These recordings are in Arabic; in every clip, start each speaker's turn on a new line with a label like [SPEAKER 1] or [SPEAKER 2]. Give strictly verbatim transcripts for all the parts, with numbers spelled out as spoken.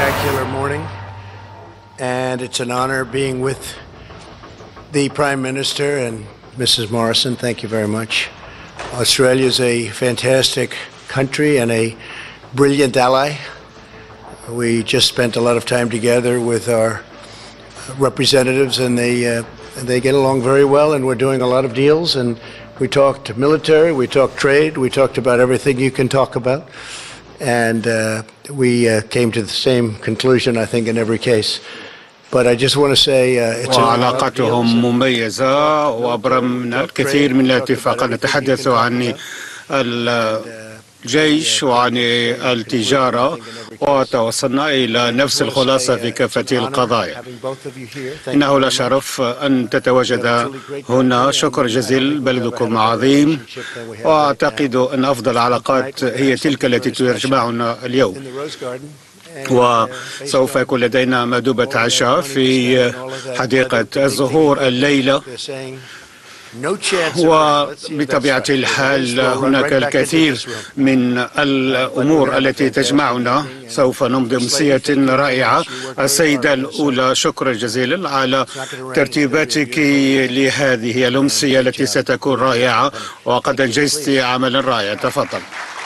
[SPEAKER 1] spectacular morning, and it's an honor being with the Prime Minister and Missus Morrison. Thank you very much. Australia is a fantastic country and a brilliant ally. We just spent a lot of time together with our representatives, and they uh, they get along very well, and we're doing a lot of deals, and we talked military, we talked trade, we talked about everything you can talk about, and uh, we uh, came to the same conclusion, I think, in every case. But I just want to say uh, it's
[SPEAKER 2] وعلاقتهم مميزة وأبرمنا الكثير من الاتفاقات. نتحدث عن الجيش وعن التجارة وتوصلنا إلى نفس الخلاصة في كافة القضايا. إنه لا شرف أن تتواجد هنا. شكر جزيل، بلدكم عظيم، وأعتقد أن أفضل العلاقات هي تلك التي تجمعنا اليوم. وسوف يكون لدينا مأدبة عشاء في حديقة الزهور الليلة، وبطبيعة الحال هناك الكثير من الأمور التي تجمعنا. سوف نمضي أمسية رائعة. السيدة الأولى، شكرا جزيلا على ترتيباتك لهذه الأمسية التي ستكون رائعة، وقد أنجزت عملا رائعا. تفضل.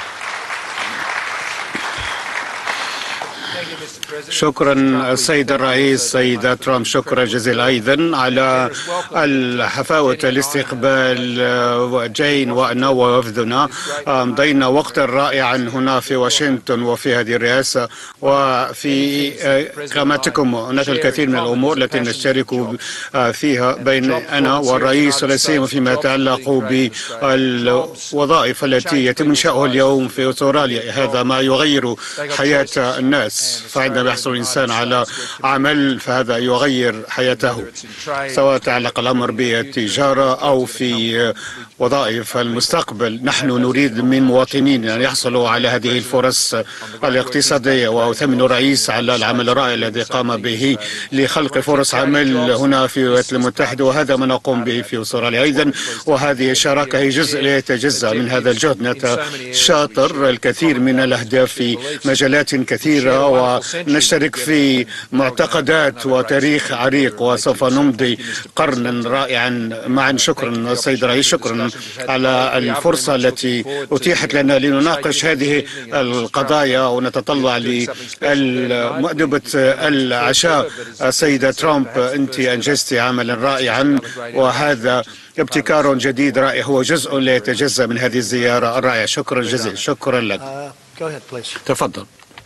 [SPEAKER 2] شكرا السيد الرئيس. سيدة ترامب، شكرا جزيلا أيضا على الحفاوة الاستقبال. جين وأنا ووفدنا أمضينا وقتا رائعا هنا في واشنطن وفي هذه الرئاسة وفي قامتكم. هناك الكثير من الأمور التي نشترك فيها بين أنا والرئيس، ولا سيما فيما يتعلق بالوظائف التي يتم إنشاؤها اليوم في أستراليا. هذا ما يغير حياة الناس، فعندما يحصل الإنسان على عمل فهذا يغير حياته، سواء تعلق الأمر بالتجارة أو في وظائف المستقبل. نحن نريد من مواطنين أن يحصلوا على هذه الفرص الاقتصادية، وأثمن الرئيس على العمل الرائع الذي قام به لخلق فرص عمل هنا في الولايات المتحدة، وهذا ما نقوم به في أستراليا أيضا. وهذه الشراكة هي جزء لا يتجزأ من هذا الجهد. نتشاطر الكثير من الأهداف في مجالات كثيرة، ونشترك في معتقدات وتاريخ عريق، وسوف نمضي قرنا رائعا معا. شكرا السيد الرئيس، شكرا على الفرصة التي أتيحت لنا لنناقش هذه القضايا ونتطلع لمؤدبة العشاء. السيدة ترامب، أنت أنجزت عملا رائعا، وهذا ابتكار جديد رائع هو جزء لا يتجزأ من هذه الزيارة الرائعة. شكرا جزيلا. شكرا لك. تفضل.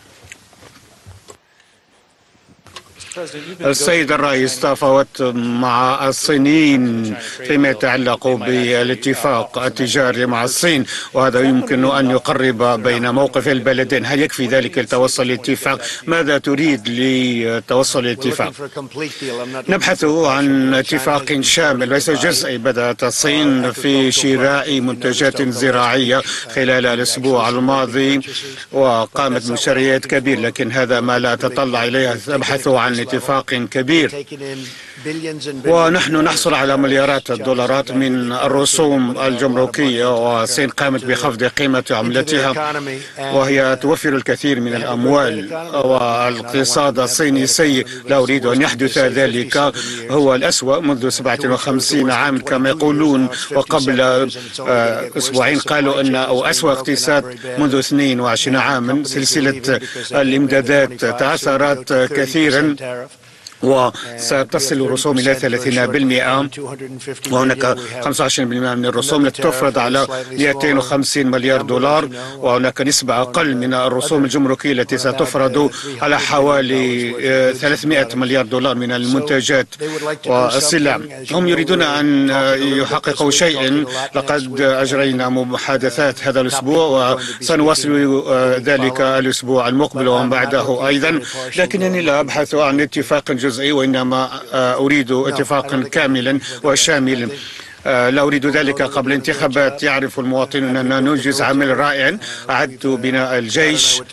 [SPEAKER 2] السيد الرئيس، تفاوضت مع الصينيين فيما يتعلق بالاتفاق التجاري مع الصين، وهذا يمكن أن يقرب بين موقف البلدين. هل يكفي ذلك لتوصل لاتفاق؟ ماذا تريد لتوصل لاتفاق؟ نبحث عن اتفاق شامل ليس جزئي. بدأت الصين في شراء منتجات زراعية خلال الأسبوع الماضي وقامت بمشاريات كبيرة، لكن هذا ما لا أتطلع إليه. نبحث عن اتفاق كبير، ونحن نحصل على مليارات الدولارات من الرسوم الجمركية، والصين قامت بخفض قيمة عملتها وهي توفر الكثير من الأموال. والاقتصاد الصيني سيء، لا أريد أن يحدث ذلك. هو الأسوأ منذ سبعة وخمسين عام كما يقولون، وقبل أسبوعين قالوا أن أو أسوأ اقتصاد منذ اثنين وعشرين عاما. سلسلة الإمدادات تعثرت كثيرا، وستصل الرسوم إلى ثلاثين بالمئة، وهناك خمسة وعشرين بالمئة من الرسوم التي تفرض على مئتين وخمسين مليار دولار، وهناك نسبة أقل من الرسوم الجمركية التي ستفرض على حوالي ثلاثمئة مليار دولار من المنتجات والسلع. هم يريدون أن يحققوا شيئا. لقد أجرينا محادثات هذا الأسبوع وسنواصل ذلك الأسبوع المقبل ومن بعده أيضا، لكنني لا أبحث عن اتفاق جزئي، وإنما أريد اتفاقا كاملا وشاملا. لا أريد ذلك قبل الانتخابات. يعرف المواطنون أننا ننجز عمل رائع. أعدت بناء الجيش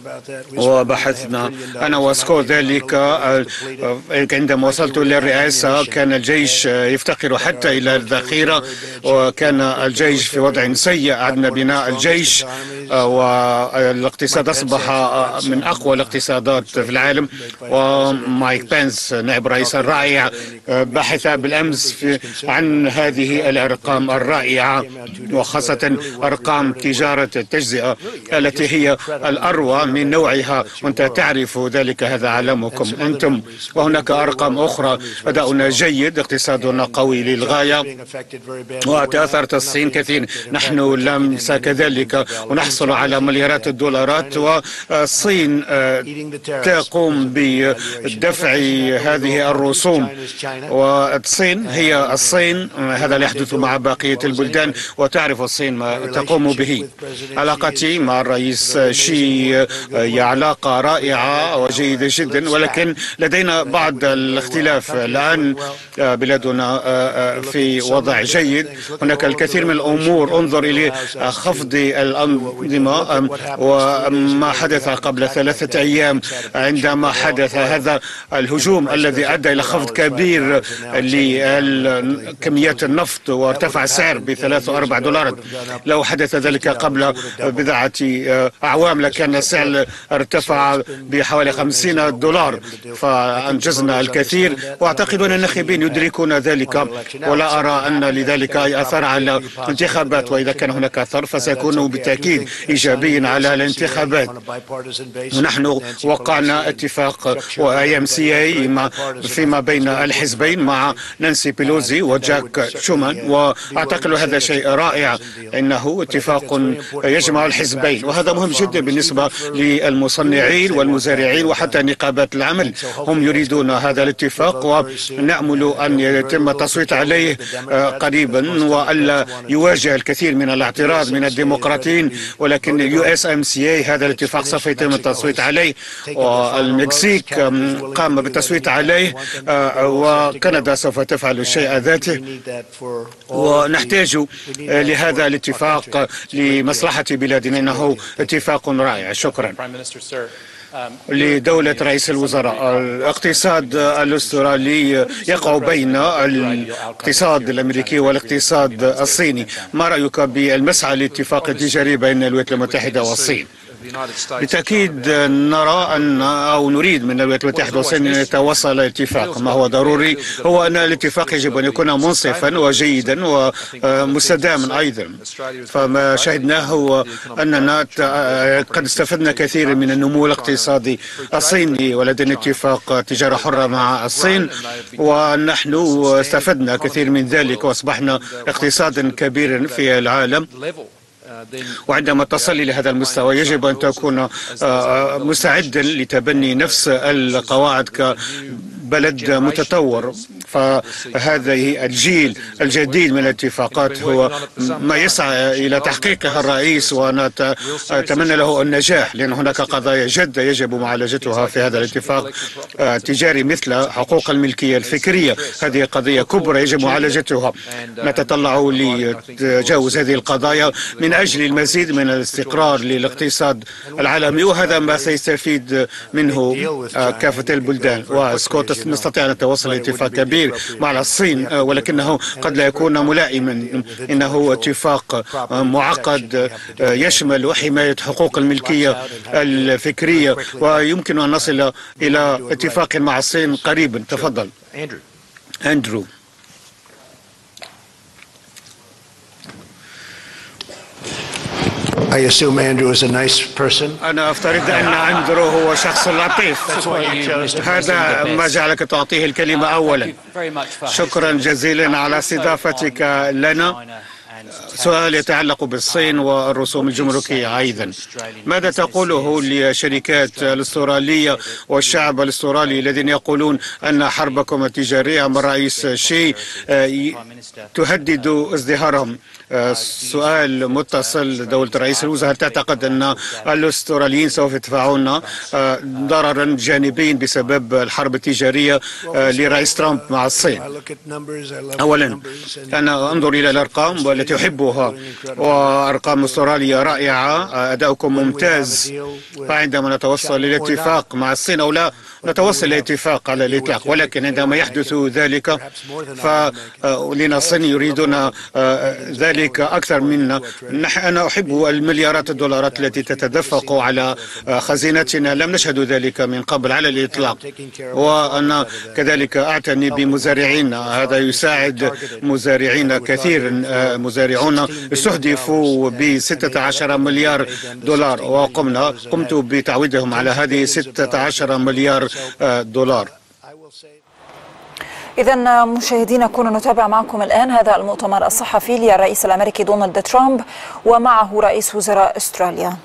[SPEAKER 2] وبحثنا أنا وسكوت ذلك. عندما وصلت للرئاسة كان الجيش يفتقر حتى إلى الذخيرة، وكان الجيش في وضع سيء. أعدنا بناء الجيش والاقتصاد أصبح من أقوى الاقتصادات في العالم. ومايك بنس نائب رئيس الرائع بحث بالأمس في عن هذه الأرقام الرائعة، وخاصة أرقام تجارة التجزئة التي هي الأروع من نوعها، وأنت تعرف ذلك، هذا علمكم أنتم. وهناك أرقام أخرى. أداؤنا جيد، اقتصادنا قوي للغاية، وتأثرت الصين كثير. نحن لمس كذلك ونحصل على مليارات الدولارات، والصين تقوم بدفع هذه الرسوم. والصين هي الصين، هذا لا يحدث مع بقية البلدان، وتعرف الصين ما تقوم به. علاقتي مع الرئيس شي هي علاقة رائعة وجيدة جدا، ولكن لدينا بعض الاختلاف. الآن بلادنا في وضع جيد، هناك الكثير من الأمور. انظر إلى خفض الأنظمة وما حدث قبل ثلاثة أيام عندما حدث هذا الهجوم الذي أدى إلى خفض كبير لكميات النفط وارتفع السعر بثلاث وأربع دولارات. لو حدث ذلك قبل بضعة أعوام لكان السعر ارتفع بحوالي خمسين دولار، فأنجزنا الكثير، وأعتقد أن الناخبين يدركون ذلك، ولا أرى أن لذلك أي أثر على الانتخابات. وإذا كان هناك أثر فسيكون بالتأكيد إيجابيا على الانتخابات. ونحن وقعنا اتفاق واي ام سي اي فيما بين الحزبين مع نانسي بيلوزي وجاك شومان، وأعتقد هذا شيء رائع، إنه اتفاق يجمع الحزبين، وهذا مهم جدا بالنسبة للمصنعين والمزارعين وحتى نقابات العمل. هم يريدون هذا الاتفاق، ونأمل أن يتم التصويت عليه قريبا، وألا يواجه الكثير من الاعتراض من الديمقراطيين. ولكن يو اس ام سي اي هذا الاتفاق سوف يتم التصويت عليه، والمكسيك قام بالتصويت عليه، وكندا سوف تفعل الشيء ذاته. ونحتاج لهذا الاتفاق لمصلحة بلادنا، إنه اتفاق رائع. شكرا. لدولة رئيس الوزراء، الاقتصاد الاسترالي يقع بين الاقتصاد الأمريكي والاقتصاد الصيني. ما رأيك بالمسعى لاتفاق تجاري بين الولايات المتحدة والصين؟ بالتأكيد نرى أن أو نريد من الولايات المتحدة والصين أن يتوصل اتفاق. ما هو ضروري هو أن الاتفاق يجب أن يكون منصفا وجيدا ومستداما أيضا. فما شاهدناه هو أننا قد استفدنا كثيرا من النمو الاقتصادي الصيني، ولدينا اتفاق تجارة حرة مع الصين، ونحن استفدنا كثير من ذلك وأصبحنا اقتصادا كبيرا في العالم. وعندما تصل لهذا المستوى يجب أن تكون مستعدا لتبني نفس القواعد كبلد متطور. فهذه الجيل الجديد من الاتفاقات هو ما يسعى إلى تحقيقها الرئيس، ونتمنى له النجاح، لأن هناك قضايا جادة يجب معالجتها في هذا الاتفاق التجاري، مثل حقوق الملكية الفكرية. هذه قضية كبرى يجب معالجتها. نتطلع لتجاوز هذه القضايا من أجل المزيد من الاستقرار للاقتصاد العالمي، وهذا ما سيستفيد منه كافة البلدان. وسكوت نستطيع أن نتوصل لاتفاق كبير مع الصين، ولكنه قد لا يكون ملائما. إنه اتفاق معقد يشمل حماية حقوق الملكية الفكرية، ويمكن أن نصل إلى اتفاق مع الصين قريبا. تفضل أندرو.
[SPEAKER 1] I assume Andrew is a nice person.
[SPEAKER 2] أنا أفترض أن أندرو هو شخص لطيف، هذا ما جعلك تعطيه الكلمة أولا. شكرا جزيلا على استضافتك لنا، سؤال يتعلق بالصين والرسوم الجمركية أيضا. ماذا تقوله للشركات الأسترالية والشعب الأسترالي الذين يقولون أن حربكم التجارية مع الرئيس شي تهدد ازدهارهم؟ سؤال متصل دولة رئيس الوزراء، هل تعتقد أن الأستراليين سوف يدفعون ضررا جانبيا بسبب الحرب التجارية لرئيس ترامب مع الصين؟ أولا أنا أنظر إلى الأرقام والتي أحبها، وأرقام أستراليا رائعة، أداؤكم ممتاز. فعندما نتوصل للاتفاق مع الصين أو لا نتوصل لاتفاق على الإطلاق، ولكن عندما يحدث ذلك فلأن الصين يريدون ذلك أكثر منا. أنا أحب المليارات الدولارات التي تتدفق على خزينتنا، لم نشهد ذلك من قبل على الإطلاق. وأنا كذلك أعتني بمزارعين، هذا يساعد مزارعين كثير. مزارعون استهدفوا ب ستة عشر مليار دولار، وقمنا قمت بتعويضهم على هذه ستة عشر مليار دولار.
[SPEAKER 3] إذا مشاهدينا كنا نتابع معكم الآن هذا المؤتمر الصحفي للرئيس الأمريكي دونالد ترامب ومعه رئيس وزراء أستراليا.